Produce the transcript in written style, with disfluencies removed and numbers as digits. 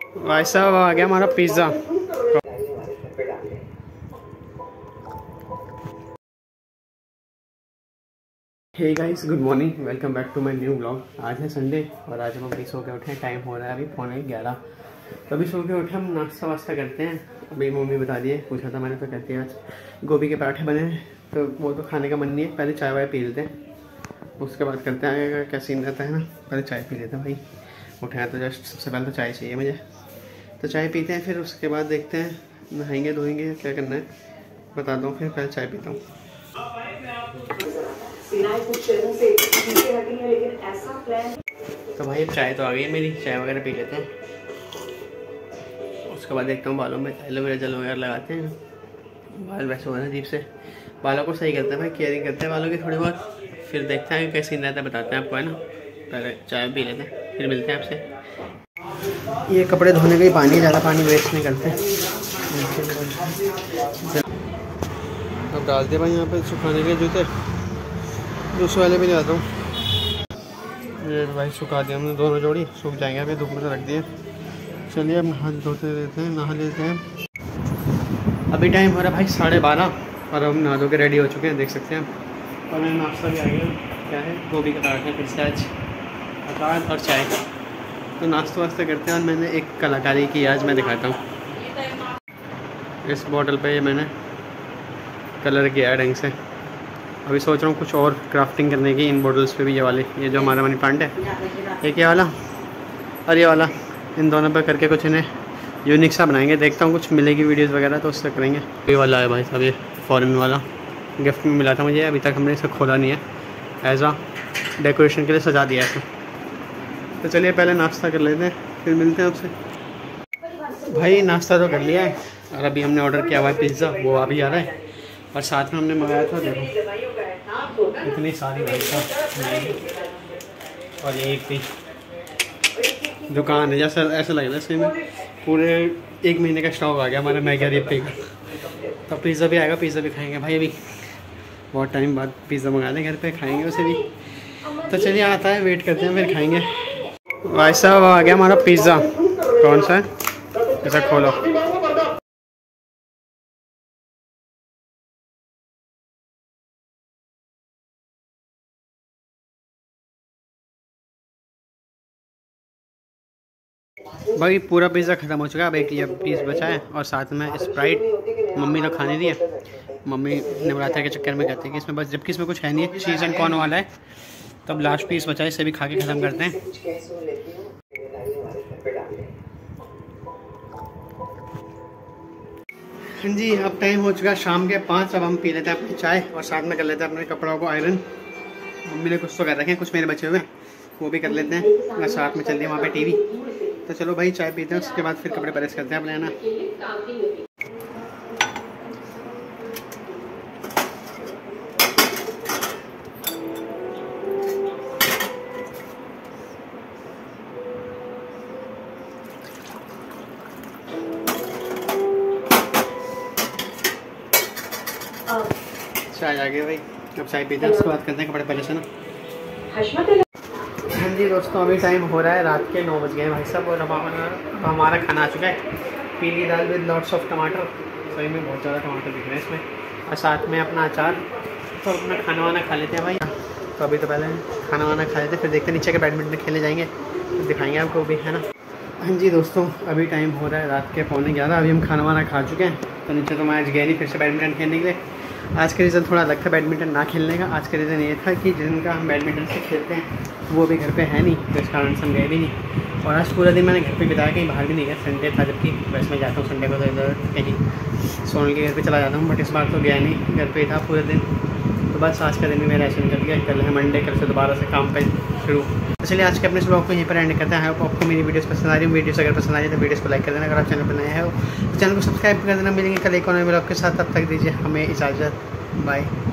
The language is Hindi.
भाई साहब आ गया हमारा pizza. Hey guys, good morning, welcome back to my new blog. आज है संडे और आज हम अभी सो के उठे हैं। टाइम हो रहा है अभी 11:15। तो अभी सो के उठे, हम नाश्ता वास्ता करते हैं। अभी मम्मी बता दिए, पूछा था मैंने तो कहती है आज गोभी के पराठे बने हैं, तो वो तो खाने का मन नहीं है। पहले चाय वाय पी लेते हैं, उसके बाद करते हैं क्या सीन रहता है ना। पहले चाय पी लेते हैं भाई, उठे हैं तो जस्ट सबसे पहले तो चाय चाहिए मुझे। तो चाय पीते हैं, फिर उसके बाद देखते हैं नहाएंगे धोएंगे क्या करना है बताता हूँ। फिर पहले चाय पीता हूँ। तो भाई अब चाय तो आ गई है मेरी, चाय वगैरह पी लेते हैं। उसके बाद देखता हूँ बालों में एलोवेरा जेल वगैरह लगाते हैं। बाल वैसे हो रहे हैं अजीब से, बालों को सही करते हैं भाई, केयरिंग करते हैं बालों की थोड़ी बहुत। फिर देखते हैं कैसे रहता है, बताते हैं आपको, है ना। पहले चाय पी लेते हैं, फिर मिलते हैं आपसे। ये कपड़े धोने का ही पानी, ज़्यादा पानी वेस्ट नहीं करते। अब डाल दिया भाई यहाँ पे सुखाने के जूते, दूसरे वाले भी ले आता हूँ। ये भाई सुखा दिया हमने, दोनों जोड़ी सूख जाएंगे। अभी धूप में रख दिए। चलिए अब नहा धोते देते हैं, नहा लेते हैं। अभी टाइम हो रहा है भाई 12:30 और हम नहा धो के रेडी हो चुके हैं, देख सकते हैं। और मैंने नाश्ता भी आ गया, क्या है गोभी का पराठा, फिर से आज अचार और चाय। तो नाश्ता वास्ता करते हैं। और मैंने एक कलाकारी की, आज मैं दिखाता हूँ। इस बॉटल पे ये मैंने कलर किया है ढंग से। अभी सोच रहा हूँ कुछ और क्राफ्टिंग करने की इन बॉटल्स पे भी। ये वाले, ये जो हमारा मनी प्लांट है, एक ये वाला और ये वाला, इन दोनों पे करके कुछ इन्हें यूनिक सा बनाएंगे। देखता हूँ कुछ मिलेगी वीडियोस वगैरह तो उससे करेंगे। ये वाला है भाई साहब, ये फॉरेन वाला गिफ्ट में मिला था मुझे, अभी तक हमने इसे खोला नहीं है। एज आ डेकोरेशन के लिए सजा दिया है। तो चलिए पहले नाश्ता कर लेते हैं, फिर मिलते हैं आपसे। भाई नाश्ता तो कर लिया है और अभी हमने ऑर्डर किया हुआ है पिज़्ज़ा, वो अभी आ रहा है। और साथ में हमने मंगाया था, देखो इतनी सारी भाई साहब। और ये एक थी दुकान है, जैसा ऐसा लग रहा है इसमें पूरे 1 महीने का स्टॉक आ गया हमारा मैगी और यिप्पी का। तो पिज़्ज़ा भी आएगा, पिज़्ज़ा भी खाएंगे भाई। अभी बहुत टाइम बाद पिज़्ज़ा मंगा लें घर पे, खाएंगे उसे भी। तो चलिए आता है, वेट करते हैं, फिर खाएंगे। भाई साहब आ गया हमारा पिज़्ज़ा। कौन सा है, ऐसा खोलो। भाई पूरा पिज़्ज़ा ख़त्म हो चुका है, अब एक ये पीस बचा है और साथ में स्प्राइट। मम्मी ने खाने दिया, मम्मी ने बताया के चक्कर में कहते हैं कि इसमें बस, जबकि इसमें कुछ है नहीं है, चीज़ एंड कॉर्न वाला है। तब लास्ट पीस बचा है, इसे भी खा के ख़त्म करते हैं। हाँ जी, अब टाइम हो चुका है शाम के 5। अब हम पी लेते हैं अपनी चाय और साथ में कर लेते हैं अपने कपड़ों को आयरन। मम्मी ने कुछ तो कर रखे हैं, कुछ मेरे बचे हुए हैं, वो भी कर लेते हैं। और साथ में चल रही है वहाँ पे टीवी। तो चलो भाई चाय पीते हैं, उसके बाद फिर कपड़े प्रेस करते हैं अपने, है ना। चाय आ गई भाई, अब चाय पीते हैं, उसके बाद करते हैं कपड़े पहले से ना। हाँ जी दोस्तों, अभी टाइम हो रहा है रात के 9 बज गए हैं भाई साहब। और हमारा खाना आ चुका है, पीली दाल विद लॉट्स ऑफ टमाटर। सही में बहुत ज़्यादा टमाटर दिख रहे हैं इसमें, और साथ में अपना अचार। तो अपना खाना वाना खा लेते हैं भाई। तो अभी तो पहले खाना वाना खा लेते हैं, फिर देखते हैं नीचे के बैडमिंटन खेलने जाएंगे, तो दिखाएंगे आपको भी, है ना। हाँ जी दोस्तों, अभी टाइम हो रहा है रात के 11:15। अभी हम खाना वाना खा चुके हैं। तो नीचे तो मैं आज गया नहीं फिर से बैडमिंटन खेलने के लिए। आज का रीज़न थोड़ा अलग था बैडमिंटन ना खेलने का। आज का रीज़न ये था कि जिनका हम बैडमिंटन से खेलते हैं वो भी घर पे है नहीं, तो इस कारण से हम गए भी नहीं। और आज पूरा दिन मैंने घर पे बिताया, कहीं बाहर भी नहीं गया। संडे था, जबकि वैसे मैं जाता हूँ संडे को तो इधर कहीं सोनल के घर पे चला जाता हूँ, बट इस बार तो गया नहीं, घर पे ही था पूरे दिन। तो बस आज का दिन भी मेरा ऐसे निकल गया। कल है मंडे, कल से दोबारा से काम पे शुरू। तो चलिए आज के अपने ब्लॉग को यहीं पर एंड करते हैं। आपको मेरी वीडियोस पसंद आ रही है, वीडियोस अगर पसंद आ रही है तो वीडियोस को लाइक कर देना। अगर आप चैनल पर नए हो तो चैनल को सब्सक्राइब कर देना। मिलेंगे कल एक और ब्लॉग के साथ, तब तक दीजिए हमें इजाज़त, बाय।